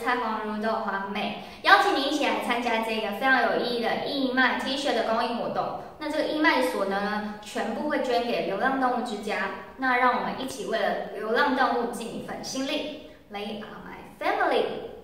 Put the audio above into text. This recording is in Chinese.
菜黄如豆花妹，邀请你一起来参加这个非常有意义的义卖 T 恤的公益活动。那这个义卖所得呢，全部会捐给流浪动物之家。那让我们一起为了流浪动物尽一份心力。They are my family.